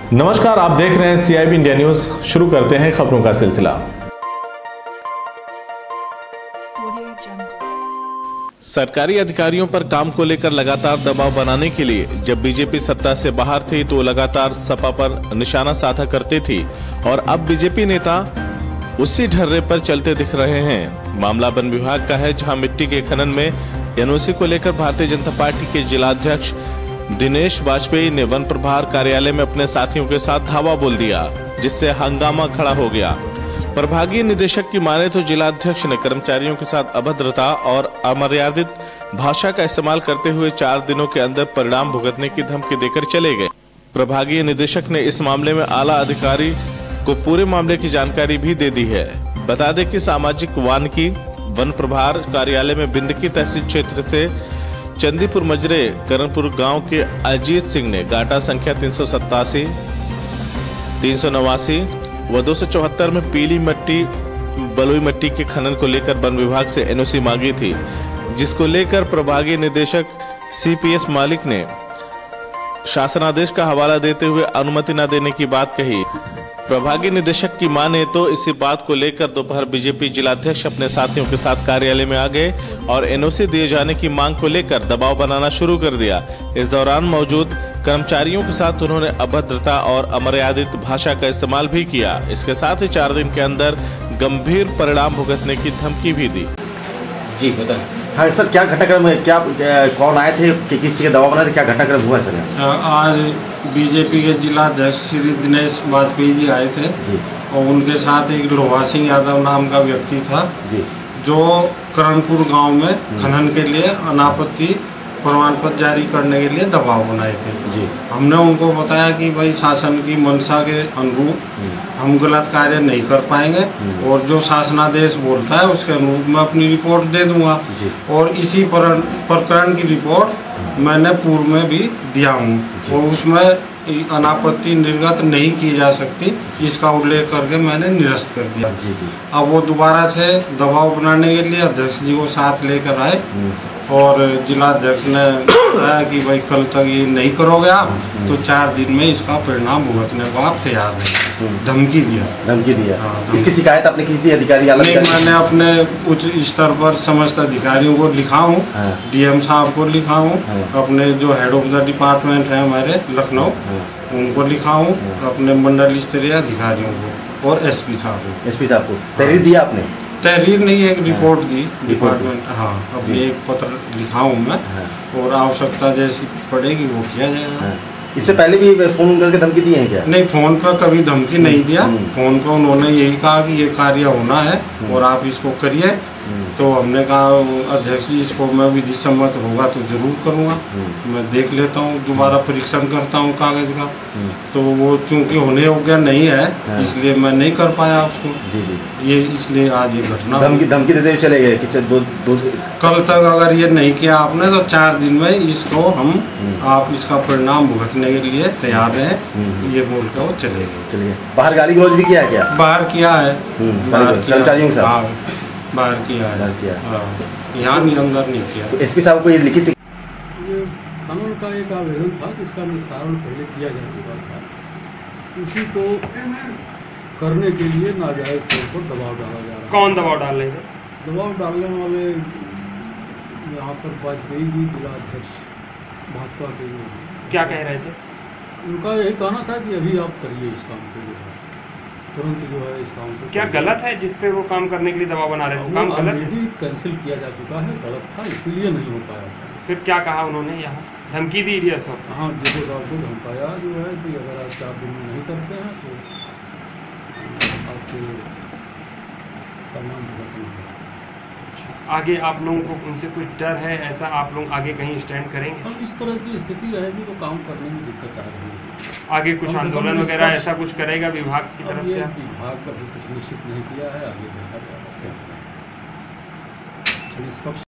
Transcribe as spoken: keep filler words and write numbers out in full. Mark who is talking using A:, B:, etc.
A: नमस्कार, आप देख रहे हैं सीआईबी इंडिया न्यूज। शुरू करते हैं खबरों का सिलसिला। सरकारी अधिकारियों पर काम को लेकर लगातार दबाव बनाने के लिए जब बीजेपी सत्ता से बाहर थी तो लगातार सपा पर निशाना साधा करती थी और अब बीजेपी नेता उसी ढर्रे पर चलते दिख रहे हैं। मामला वन विभाग का है, जहां मिट्टी के खनन में एनओसी को लेकर भारतीय जनता पार्टी के जिलाध्यक्ष दिनेश वाजपेयी ने वन प्रभार कार्यालय में अपने साथियों के साथ धावा बोल दिया, जिससे हंगामा खड़ा हो गया। प्रभागीय निदेशक की माने तो जिलाध्यक्ष ने कर्मचारियों के साथ अभद्रता और अमर्यादित भाषा का इस्तेमाल करते हुए चार दिनों के अंदर परिणाम भुगतने की धमकी देकर चले गए। प्रभागीय निदेशक ने इस मामले में आला अधिकारी को पूरे मामले की जानकारी भी दे दी है। बता दें कि सामाजिक वानिकी वन प्रभार कार्यालय में बिंदकी तहसील क्षेत्र से चंदीपुर मजरे करणपुर गांव के अजीत सिंह ने गाटा संख्या तीन सौ सत्तासी तीन सौ नवासी व दो सौ चौहत्तर में पीली मट्टी बलुई मट्टी के खनन को लेकर वन विभाग से एनओसी मांगी थी, जिसको लेकर प्रभागीय निदेशक सीपीएस मालिक ने शासनादेश का हवाला देते हुए अनुमति न देने की बात कही। प्रभागीय निदेशक की माने तो इसी बात को लेकर दोपहर बीजेपी जिलाध्यक्ष अपने साथियों के साथ कार्यालय में आ गए और एनओसी दिए जाने की मांग को लेकर दबाव बनाना शुरू कर दिया। इस दौरान मौजूद कर्मचारियों के साथ उन्होंने अभद्रता और अमर्यादित भाषा का इस्तेमाल भी किया। इसके साथ ही चार दिन के अंदर गंभीर परिणाम भुगतने की धमकी भी दी।
B: जी बताएं।
C: हाँ सर, क्या घटनाक्रम है, क्या कौन आए थे कि किस चीज़ का दबाव बनाए थे, क्या घटनाक्रम हुआ सर?
D: आज बीजेपी के जिलाध्यक्ष श्री दिनेश वाजपेयी जी आए थे
C: जी।
D: और उनके साथ एक लोहा सिंह यादव नाम का व्यक्ति था
C: जी,
D: जो करणपुर गांव में खनन के लिए अनापत्ति प्रमाण पत्र जारी करने के लिए दबाव बनाए थे
C: जी।
D: हमने उनको बताया कि भाई शासन की मंशा के अनुरूप हम गलत कार्य नहीं कर पाएंगे और जो शासनादेश बोलता है उसके अनुरूप मैं अपनी रिपोर्ट दे दूंगा
C: जी।
D: और इसी प्रकरण की रिपोर्ट मैंने पूर्व में भी दिया हूँ और उसमें अनापत्ति निर्गत नहीं की जा सकती, इसका उल्लेख करके मैंने निरस्त कर दिया।
C: जी जी।
D: अब वो दोबारा से दबाव बनाने के लिए अध्यक्ष जी को साथ लेकर आए और जिलाध्यक्ष ने बताया कि भाई कल तक ये नहीं करोगे आप तो चार दिन में इसका परिणाम भुगतने को आप तैयार हैं। धमकी दिया
C: धमकी दिया
D: हाँ,
C: इसकी शिकायत आपने किसी अधिकारी अलग
D: नहीं, मैंने अपने उच्च स्तर पर समस्त अधिकारियों को लिखा हूँ, डीएम साहब को लिखा हूँ, अपने जो हेड ऑफ द डिपार्टमेंट है हमारे लखनऊ उनको लिखा हूँ, अपने मंडल स्तरीय अधिकारियों को और एसपी साहब को
C: एसपी साहब को तहरीर दिया आपने?
D: तहरीर नहीं, एक रिपोर्ट दी डिपार्टमेंट। हाँ, अभी एक पत्र लिखा हूँ मैं और आवश्यकता जैसी पड़ेगी वो किया जाएगा।
C: इससे पहले भी फोन करके धमकी दी है क्या?
D: नहीं, फोन पर कभी धमकी नहीं दिया। फोन पर उन्होंने यही कहा कि ये कार्य होना है और आप इसको करिए। तो हमने कहा अध्यक्ष जी इसको मैं विधि सम्मत होगा तो जरूर करूँगा, मैं देख लेता हूँ, दोबारा परीक्षण करता हूँ कागज का। तो वो चूंकि होने योग्य नहीं है इसलिए मैं नहीं कर पाया उसको।
C: जी जी।
D: ये इसलिए आज ये घटना
C: धमकी धमकी देते हुए चले गए कि दो दो
D: कल तक अगर ये नहीं किया आपने तो चार दिन में इसको हम आप इसका परिणाम भुगतने के लिए तैयार हैं, ये बोल कर वो चले गए।
C: चलिए, बाहर गाली गलौज भी किया है क्या?
D: बाहर किया है,
C: कर्मचारियों के साथ
D: बाहर किया है,
C: बाहर किया।
D: यहाँ नहीं, अंदर नहीं किया।
C: तो एसपी साहब को ये लिखित
E: ये कानून का एक आवेदन था जिसका निस्तारण पहले किया जा चुका था, उसी को करने के लिए नाजायज तौर पर दबाव डाला जा रहा है।
B: कौन दबाव डाल रहे थे?
E: दबाव डालने वाले यहाँ पर वाजपेयी जी जिलाध्यक्ष भाजपा के
B: क्या कह रहे थे?
E: उनका यही कहना था कि अभी आप करिए इस काम को, जो है तुरंत जो है इस काम को।
B: क्या गलत है जिस पे वो काम करने के लिए दबाव बना रहे हैं? काम गलत है,
E: कैंसिल किया जा चुका है, गलत था इसलिए नहीं हो पाया।
B: फिर क्या कहा उन्होंने? यहाँ धमकी दी रही है सब?
E: हाँ, जो साहब को धमकाया जो है कि अगर आप चार दिन में नहीं करते हैं तो आपको परिणाम भुगतना है।
B: आगे आप लोगों को उनसे कुछ डर है ऐसा? आप लोग आगे कहीं स्टैंड करेंगे?
E: अब इस तरह की स्थिति रहेगी तो काम करने में दिक्कत आ रही है।
B: आगे कुछ आंदोलन वगैरह ऐसा कुछ करेगा विभाग की तरफ से?
E: विभाग का भी कुछ निश्चित नहीं किया है, आगे देखा जाएगा। निष्पक्ष